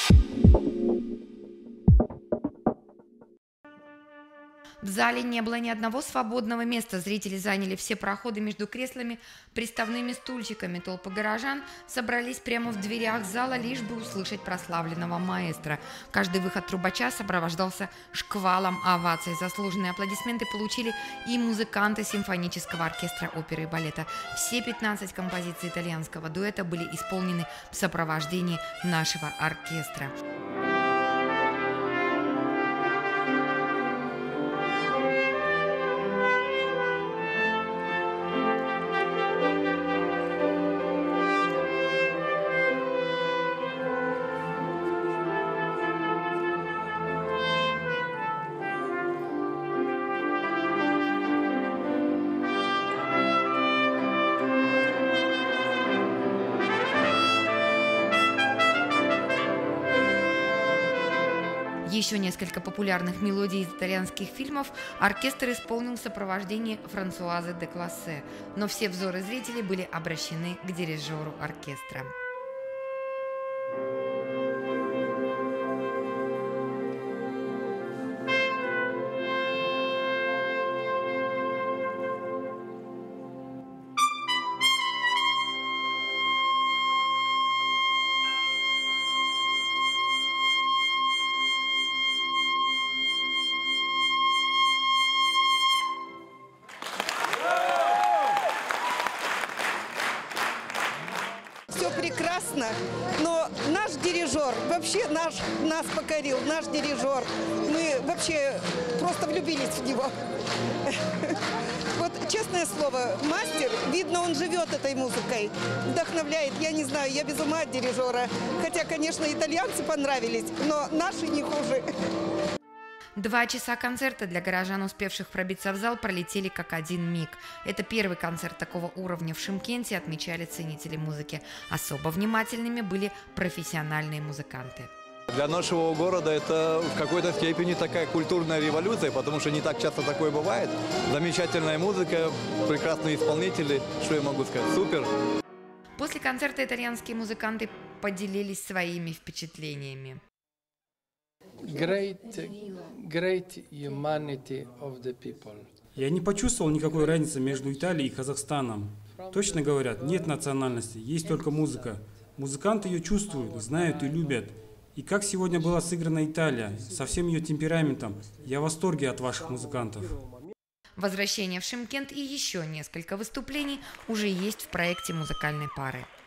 В зале не было ни одного свободного места. Зрители заняли все проходы между креслами, приставными стульчиками. Толпы горожан собрались прямо в дверях зала, лишь бы услышать прославленного маэстро. Каждый выход трубача сопровождался шквалом оваций. Заслуженные аплодисменты получили и музыканты симфонического оркестра оперы и балета. Все 15 композиций итальянского дуэта были исполнены в сопровождении нашего оркестра. Еще несколько популярных мелодий из итальянских фильмов оркестр исполнил в сопровождении Франсуазы де Классе, но все взоры зрителей были обращены к дирижеру оркестра. Все прекрасно, но наш дирижер вообще нас покорил, наш дирижер. Мы вообще просто влюбились в него. Вот честное слово, мастер, видно, он живет этой музыкой, вдохновляет. Я не знаю, я без ума от дирижера. Хотя, конечно, итальянцы понравились, но наши не хуже. 2 часа концерта для горожан, успевших пробиться в зал, пролетели как один миг. Это первый концерт такого уровня в Шымкенте, отмечали ценители музыки. Особо внимательными были профессиональные музыканты. Для нашего города это в какой-то степени такая культурная революция, потому что не так часто такое бывает. Замечательная музыка, прекрасные исполнители, что я могу сказать, супер. После концерта итальянские музыканты поделились своими впечатлениями. Great humanity of the people. Я не почувствовал никакой разницы между Италией и Казахстаном. Точно говорят, нет национальности, есть только музыка. Музыканты ее чувствуют, знают и любят. И как сегодня была сыграна Италия, со всем ее темпераментом, я в восторге от ваших музыкантов. Возвращение в Шымкент и еще несколько выступлений уже есть в проекте музыкальной пары.